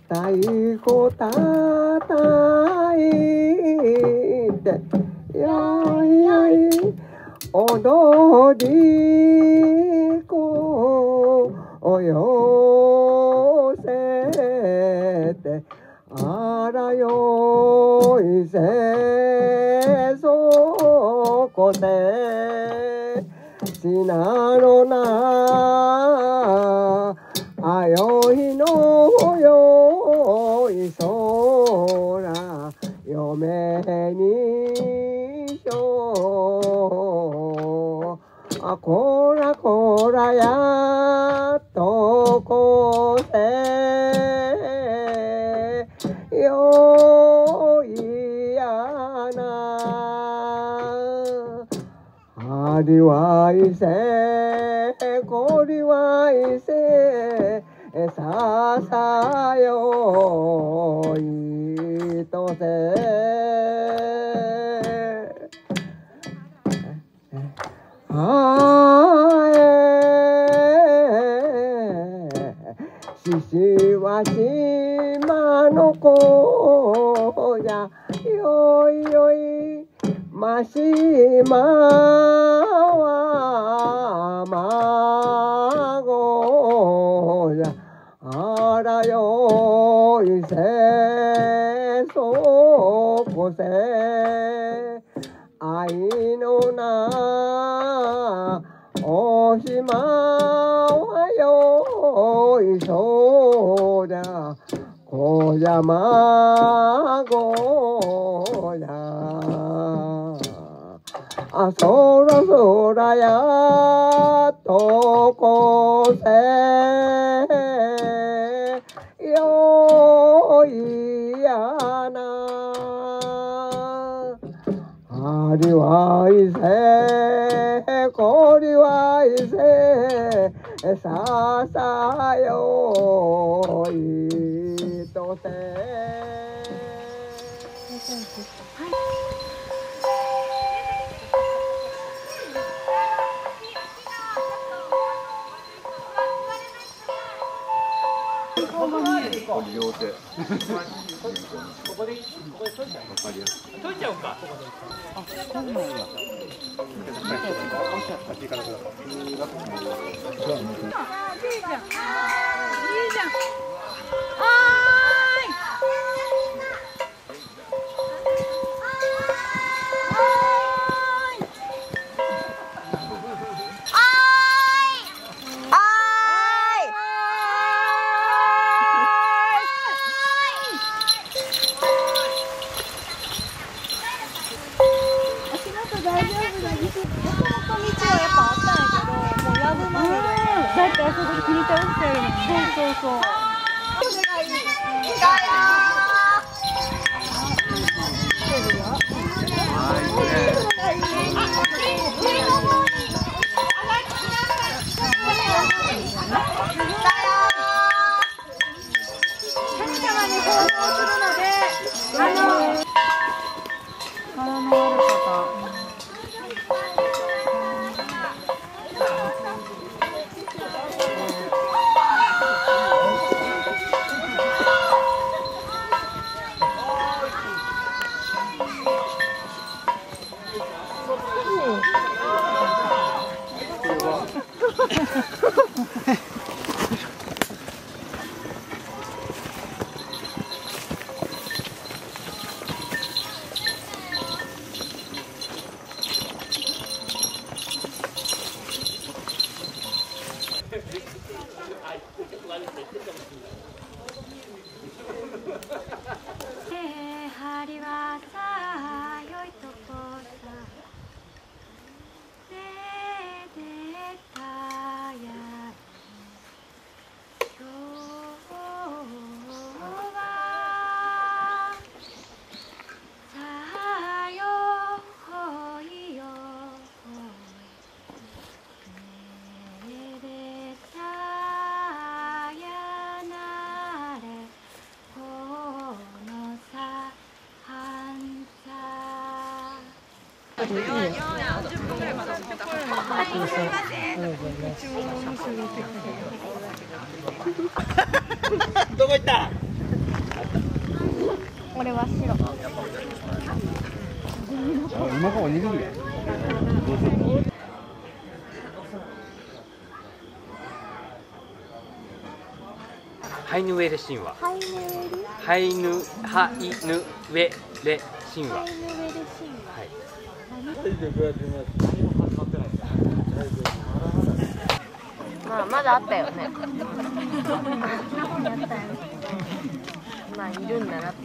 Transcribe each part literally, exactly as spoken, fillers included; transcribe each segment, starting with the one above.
太鼓たたいてやいやい踊り子を寄せてあらよいせそこでしなのなあよいのよい空嫁にしょうあこらこらやっとこせよいやなありわいせこりわいせささよいとせあえししは島の子やよいよいましまは孫やあらよいせそこせ愛のなおしまはよいそうじゃこやまごやあそらそらやとこせよいやなありわいせこりわいせささよいとせこれ両手。ここでここで取っちゃう。 わかりやすい。 取っちゃおうか。 あ、そうなんや。 いいじゃん。いいじゃん。だってあそこ切り倒してあるのに。そうそうそう。神様に奉納するので、あの柄のある方。 針はさよいとこさででたや今日はさよほいよほいめでたやなれこのさはんさよんじゅっぷんぐらいまではい、すいません。 どこ行った？ おにぎり。 ハイヌウェレ神話。 ハイヌウェリハイヌハイヌウェレ神話。 ハイヌウェレ神話。 はい。 まあまだあったよね。まあいるんだなって。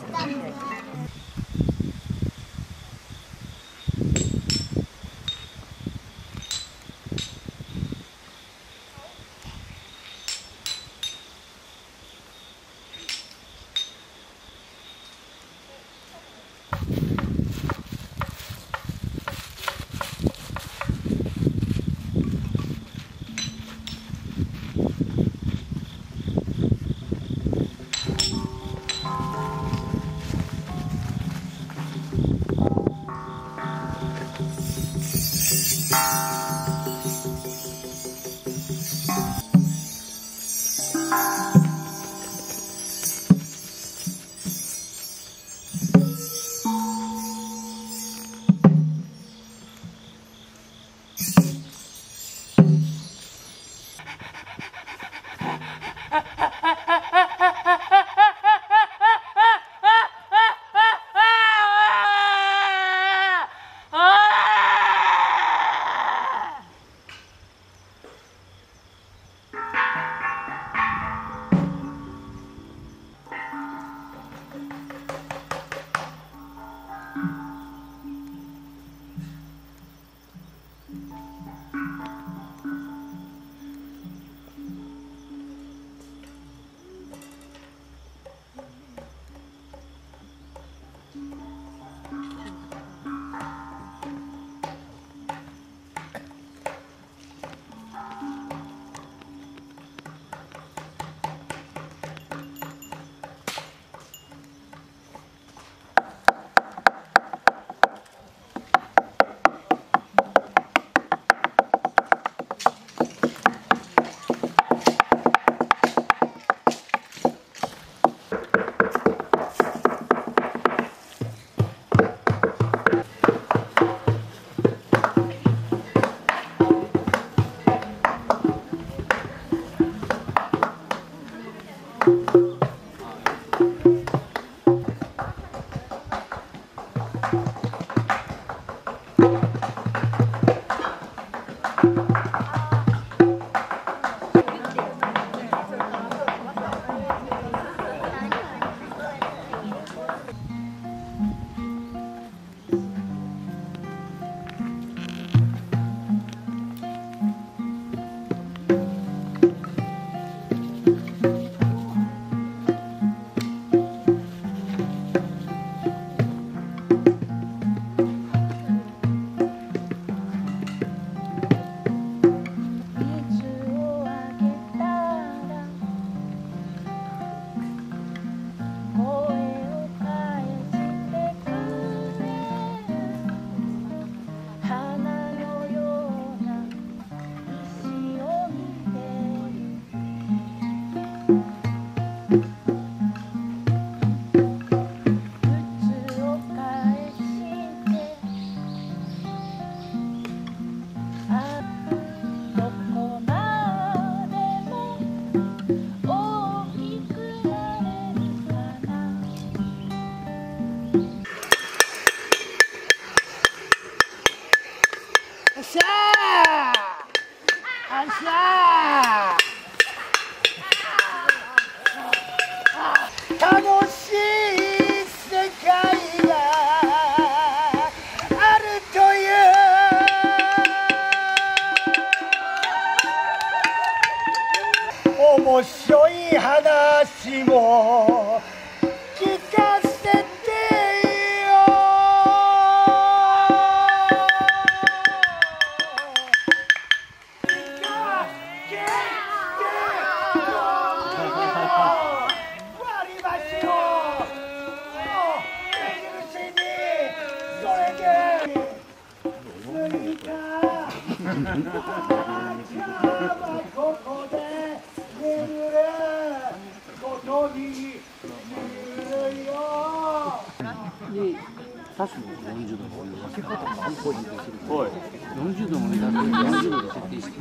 面白い話も聞かせてよ。割り箸を目印にそれで抜いたここで眠ることにするよ。 刺すのよんじゅうどのお湯かけ方がポジできる。はい。よんじゅうどのお湯だとよんじゅうどで設定して。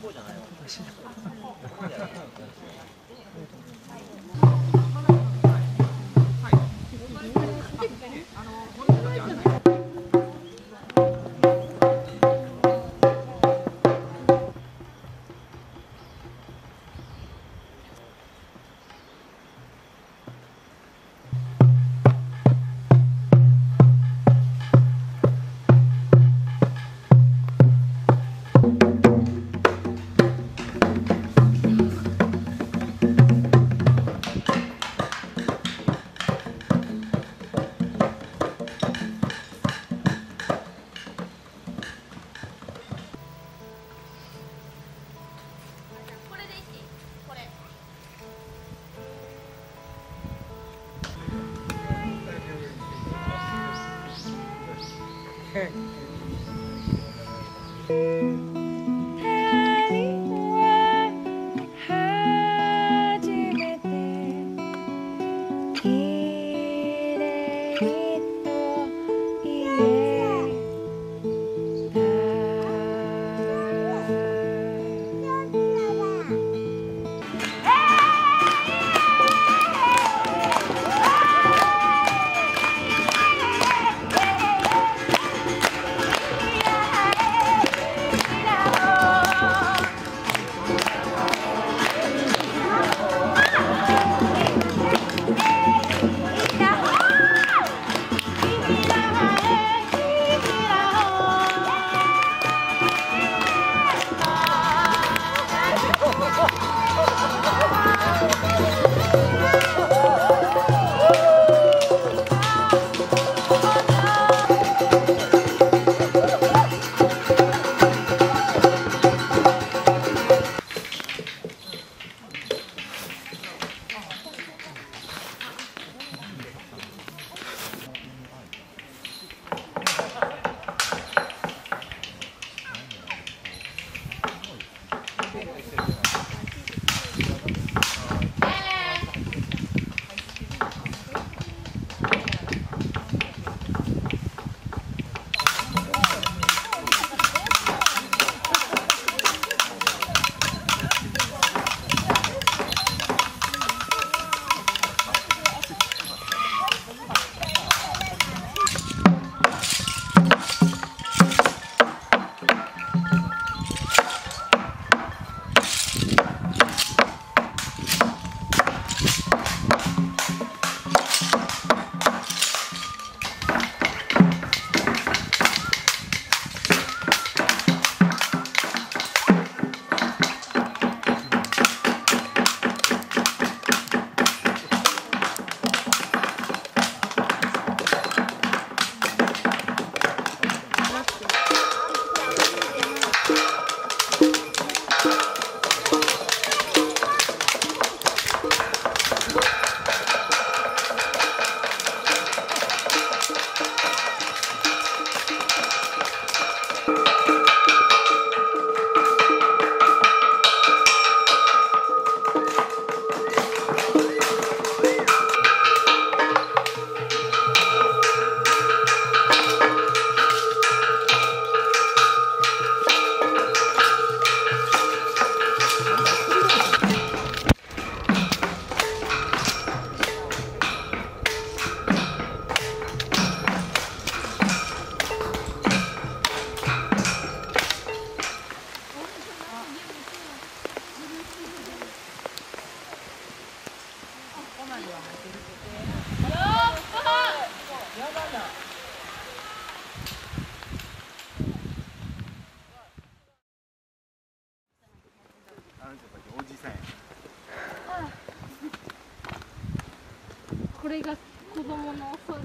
これが子供のお育ちさ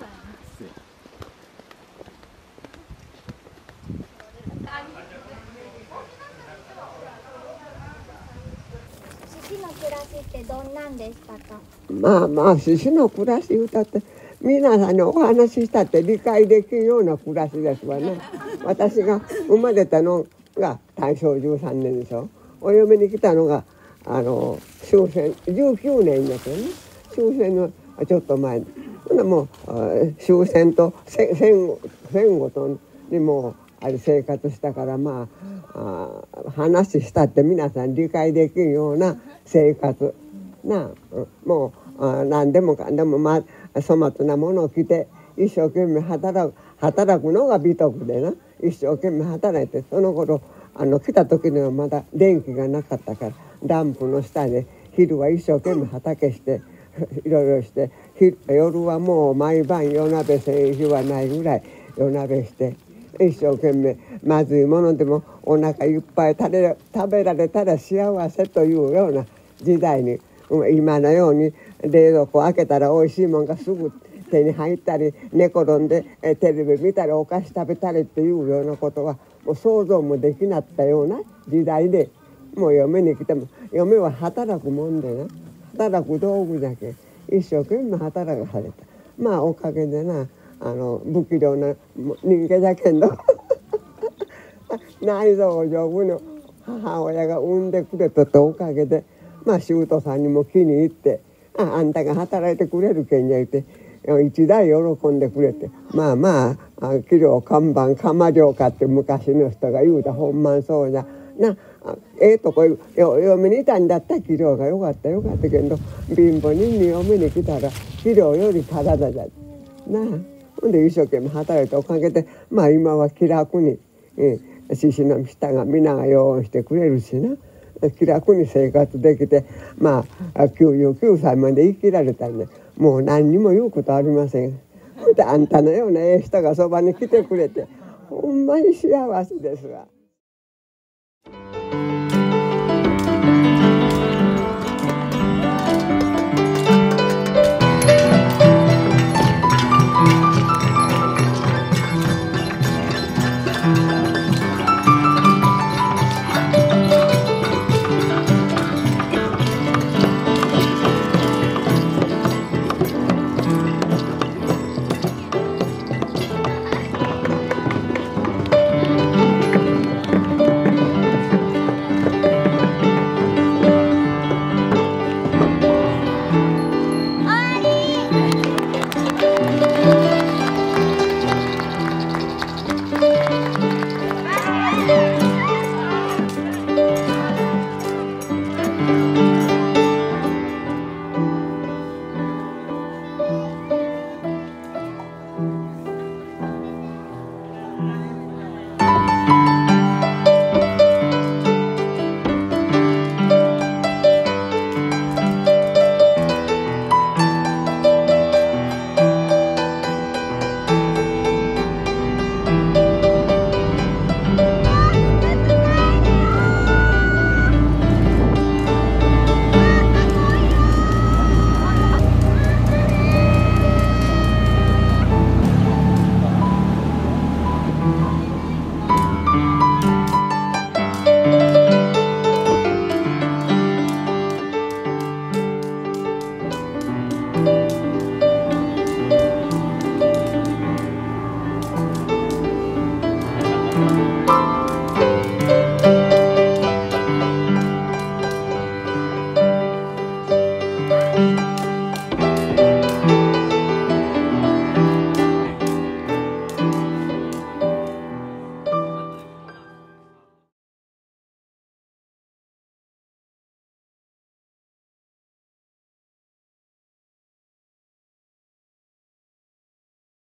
獅子の暮らしってどんなんでしたか？ まあまあ獅子の暮らし歌って皆さんにお話ししたって理解できるような暮らしですわね。私が生まれたのが大正じゅうさんねんでしょ。お嫁に来たのがあの終戦じゅうきゅうねんですよね。終戦のちょっと前。 もう終戦と戦戦後とにもあれ生活したから、まあ、あ話したって皆さん理解できるような生活な、もうあ何でもかんでも、まあ、粗末なものを着て一生懸命働く働くのが美徳でな、一生懸命働いて、その頃あの来た時にはまだ電気がなかったから、ランプの下で昼は一生懸命畑していろいろして、夜はもう毎晩夜鍋せん日はないぐらい夜鍋して、一生懸命まずいものでもお腹いっぱい食べ食べられたら幸せというような時代に、今のように冷蔵庫開けたらおいしいもんがすぐ手に入ったり、寝転んでテレビ見たりお菓子食べたりっていうようなことはもう想像もできなったような時代で、もう嫁に来ても嫁は働くもんでな、働く道具だけ一生懸命働かされた。まあおかげでな、あの不器量な人間だけど内臓丈夫の母親が産んでくれたとおかげで、まあ舅さんにも気に入って、ああんたが働いてくれるけんや言って一台喜んでくれて、まあまあ器量看板釜量かって昔の人が言うた、ほんまんそうじゃな、ええとこ嫁にいたんだったら器量がよかったよかったけど、貧乏人に嫁に来たら器量より体じゃなあ。ほんで一生懸命働いたおかげで、まあ今は気楽に、ええ、獅子の下が皆が用意してくれるしな、気楽に生活できて、まあきゅうじゅうきゅうさいまで生きられたんで、もう何にも言うことありません。ほんであんたのようなええ人がそばに来てくれてほんまに幸せですわ。